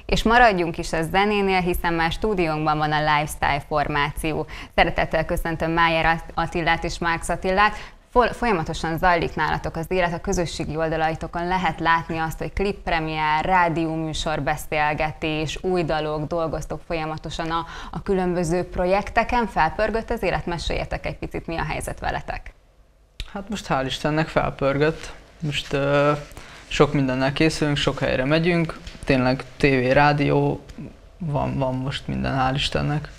És maradjunk is a zenénél, hiszen már stúdiónkban van a Lifestyle formáció. Szeretettel köszöntöm Májer Attillát és Marx Attillát. Folyamatosan zajlik nálatok az élet, a közösségi oldalaitokon lehet látni azt, hogy klippremier, rádióműsor, beszélgetés, új dalok, dolgoztok folyamatosan a különböző projekteken. Felpörgött az élet? Meséljetek egy picit, mi a helyzet veletek? Hát most hál' Istennek felpörgött. Most sok mindennel készülünk, sok helyre megyünk. Tényleg tévé, rádió, van most minden, hál' Istennek.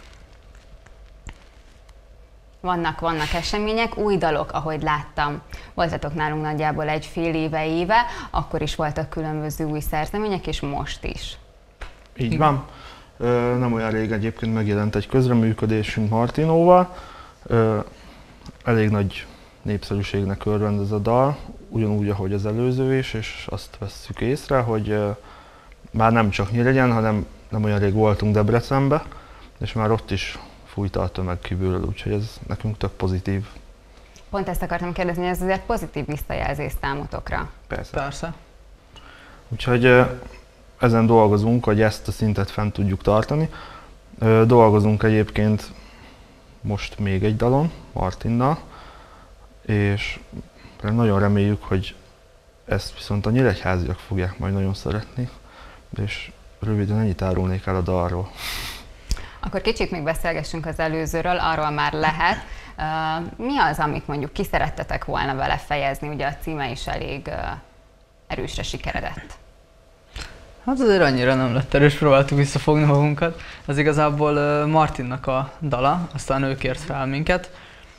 Vannak események, új dalok, ahogy láttam. Voltatok nálunk nagyjából egy fél éve, akkor is voltak különböző új szerzemények, és most is. Így van. Nem olyan rég egyébként megjelent egy közreműködésünk Martinóval. Elég nagy népszerűségnek örvend ez a dal, ugyanúgy, ahogy az előző is, és azt vesszük észre, hogy már nem csak Nyíregyán, hanem nem olyan rég voltunk Debrecenbe, és már ott is fújta a tömeg kívülről, úgyhogy ez nekünk tök pozitív. Pont ezt akartam kérdezni, hogy ez azért pozitív visszajelzés számotokra. Persze. Úgyhogy ezen dolgozunk, hogy ezt a szintet fent tudjuk tartani. Dolgozunk egyébként most még egy dalon, Martinnal, és nagyon reméljük, hogy ezt viszont a nyíregyháziak fogják majd nagyon szeretni, és röviden ennyit árulnék el a dalról. Akkor kicsit még beszélgessünk az előzőről, arról már lehet. Mi az, amit mondjuk ki szerettetek volna vele fejezni? Ugye a címe is elég erősre sikeredett. Hát azért annyira nem lett erős, próbáltuk visszafogni magunkat. Ez igazából Martinnak a dala, aztán ő kért fel minket.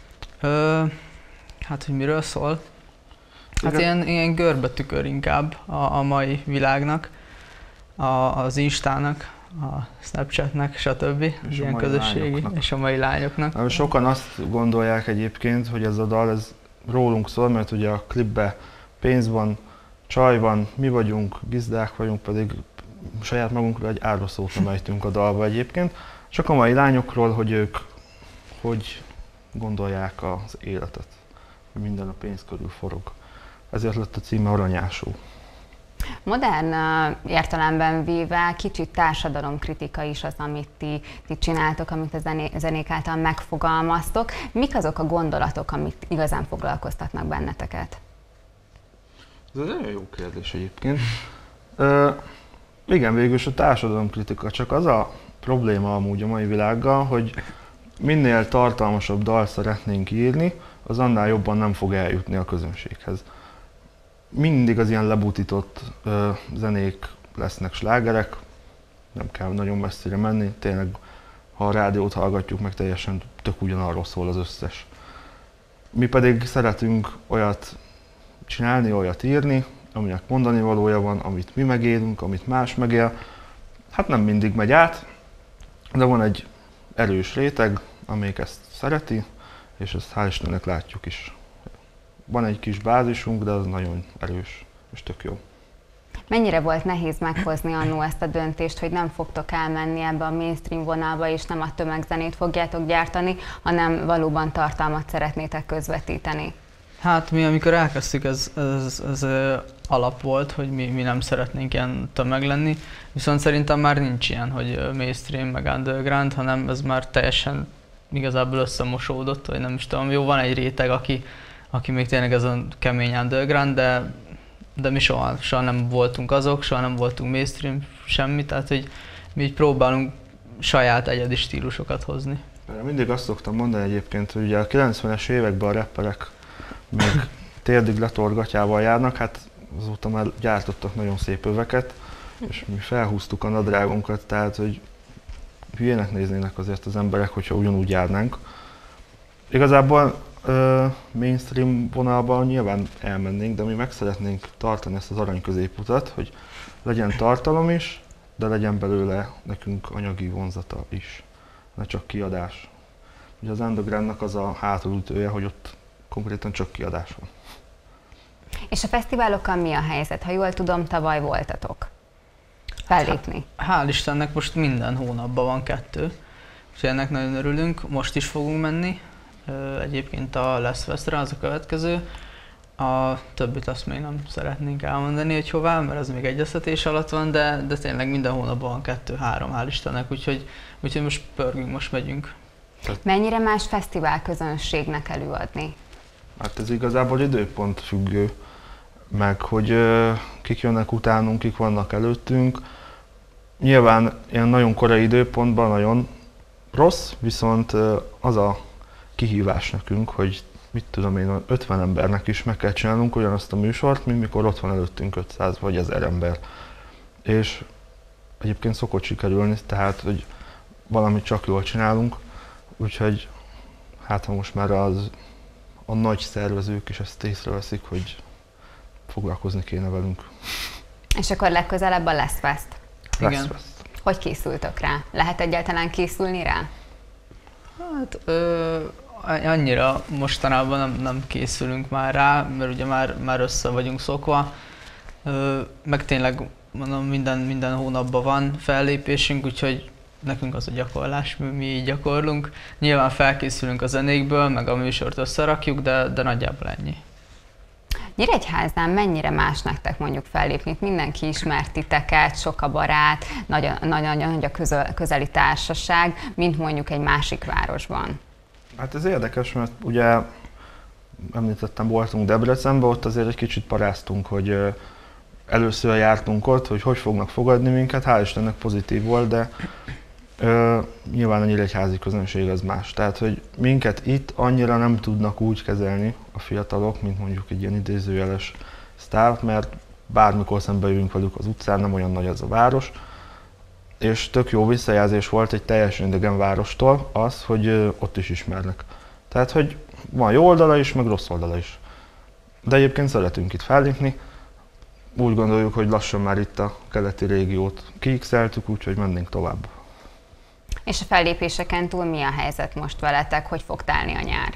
Hát, hogy miről szól? Hát ilyen görbetükör inkább a mai világnak, az Instának, a Snapchatnek, stb. És ilyen közösségi, és a mai lányoknak. Sokan azt gondolják egyébként, hogy ez a dal ez rólunk szól, mert ugye a klipben pénz van, csaj van, mi vagyunk, gizdák vagyunk, pedig saját magunkról egy árvaszót nem ejtünk a dalba egyébként. Csak a mai lányokról, hogy ők hogy gondolják az életet, hogy minden a pénz körül forog. Ezért lett a címe Aranyásó. Modern értelemben véve kicsit társadalomkritika is az, amit ti csináltok, amit a zenék által megfogalmaztok. Mik azok a gondolatok, amik igazán foglalkoztatnak benneteket? Ez egy nagyon jó kérdés egyébként. Igen, végülis a társadalomkritika, csak az a probléma amúgy a mai világgal, hogy minél tartalmasabb dalt szeretnénk írni, az annál jobban nem fog eljutni a közönséghez. Mindig az ilyen lebutított zenék lesznek slágerek, nem kell nagyon messzire menni, tényleg ha a rádiót hallgatjuk, meg teljesen tök ugyanarról szól az összes. Mi pedig szeretünk olyat csinálni, olyat írni, aminek mondani valója van, amit mi megélünk, amit más megél. Hát nem mindig megy át, de van egy erős réteg, amelyik ezt szereti, és ezt hál' Istennek látjuk is. Van egy kis bázisunk, de az nagyon erős, és tök jó. Mennyire volt nehéz meghozni annó ezt a döntést, hogy nem fogtok elmenni ebbe a mainstream vonalba, és nem a tömegzenét fogjátok gyártani, hanem valóban tartalmat szeretnétek közvetíteni? Hát mi amikor elkezdtük, ez alap volt, hogy mi nem szeretnénk ilyen tömeg lenni, viszont szerintem már nincs ilyen, hogy mainstream meg underground, hanem ez már teljesen igazából összemosódott, vagy nem is tudom, jó, van egy réteg, aki még tényleg ez a kemény underground, de mi soha nem voltunk azok, soha nem voltunk mainstream, semmi, tehát hogy mi így próbálunk saját egyedi stílusokat hozni. Mindig azt szoktam mondani egyébként, hogy ugye a 90-es években a rapperek még térdig letorgatjával járnak, hát azóta már gyártottak nagyon szép öveket, és mi felhúztuk a nadrágunkat, tehát hogy hülyének néznének azért az emberek, hogyha ugyanúgy járnánk. Igazából mainstream vonalban nyilván elmennénk, de mi meg szeretnénk tartani ezt az arany középutat, hogy legyen tartalom is, de legyen belőle nekünk anyagi vonzata is, ne csak kiadás. Ugye az undergroundnak az a hátulütője, hogy ott konkrétan csak kiadás van. És a fesztiválokkal mi a helyzet? Ha jól tudom, tavaly voltatok fellépni. Hál' Istennek most minden hónapban van 2, úgyhogy ennek nagyon örülünk. Most is fogunk menni, egyébként a Lesz Festre, az a következő. A többit azt még nem szeretnénk elmondani, hogy hová, mert az még egyeztetés alatt van, de tényleg minden hónapban van 2-3, hál' Istennek, úgyhogy most pörgünk, most megyünk. Mennyire más fesztivál közönségnek előadni? Hát ez igazából időpont függő, meg hogy kik jönnek utánunk, kik vannak előttünk. Nyilván ilyen nagyon korai időpontban nagyon rossz, viszont az a kihívás nekünk, hogy mit tudom én, 50 embernek is meg kell csinálnunk ugyanazt a műsort, mint mikor ott van előttünk 500 vagy 1000 ember. És egyébként szokott sikerülni, tehát hogy valamit csak jól csinálunk, úgyhogy hát ha most már a nagy szervezők is ezt észreveszik, hogy foglalkozni kéne velünk. És akkor legközelebb a Lesz Fest. Igen. Hogy készültök rá? Lehet egyáltalán készülni rá? Hát annyira mostanában nem készülünk már rá, mert ugye már össze vagyunk szokva. Meg tényleg mondom, minden hónapban van fellépésünk, úgyhogy nekünk az a gyakorlás, mi így gyakorlunk. Nyilván felkészülünk a zenékből, meg a műsort összerakjuk, de nagyjából ennyi. Nyíregyházán mennyire más nektek mondjuk fellépni? Mindenki ismert titeket, sok a barát, nagy a közeli társaság, mint mondjuk egy másik városban. Hát ez érdekes, mert ugye említettem, voltunk Debrecenben, ott azért egy kicsit paráztunk, hogy először jártunk ott, hogy fognak fogadni minket, hál' Istennek pozitív volt, de nyilván a nyíregyházi közönség az más. Tehát, hogy minket itt annyira nem tudnak úgy kezelni a fiatalok, mint mondjuk egy ilyen idézőjeles sztár, mert bármikor szembe jövünk velük az utcán, nem olyan nagy az a város. És tök jó visszajelzés volt egy teljesen idegen várostól az, hogy ott is ismernek. Tehát, hogy van jó oldala is, meg rossz oldala is. De egyébként szeretünk itt fellépni. Úgy gondoljuk, hogy lassan már itt a keleti régiót kiixeltük, úgyhogy mennénk tovább. És a fellépéseken túl mi a helyzet most veletek? Hogy fog telni a nyár?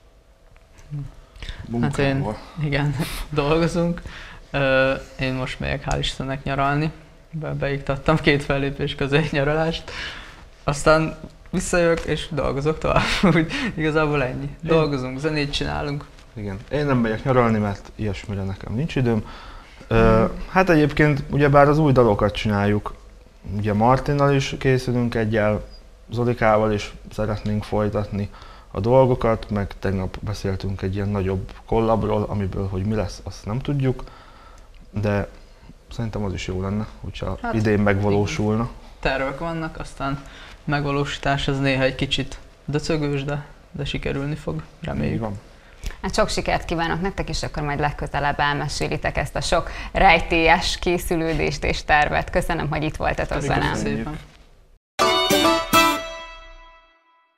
Hát igen, dolgozunk. Én most megyek, hál' Istennek, nyaralni. Beiktattam 2 fellépés közé egy nyaralást. Aztán visszajövök és dolgozok tovább. Úgy igazából ennyi. Dolgozunk, zenét csinálunk. Igen. Én nem megyek nyaralni, mert ilyesmire nekem nincs időm. Hát egyébként ugyebár az új dalokat csináljuk. Ugye Martinnal is készülünk egyel, Zolikával is szeretnénk folytatni a dolgokat, meg tegnap beszéltünk egy ilyen nagyobb kollabról, amiből hogy mi lesz, azt nem tudjuk, de szerintem az is jó lenne, hogyha hát, idén megvalósulna. Tervek vannak, aztán megvalósítás az néha egy kicsit döcögős, de sikerülni fog, reméljük. Van. Hát sok sikert kívánok nektek, és akkor majd legközelebb elmesélitek ezt a sok rejtélyes készülődést és tervet. Köszönöm, hogy itt voltatok velem. Szépen.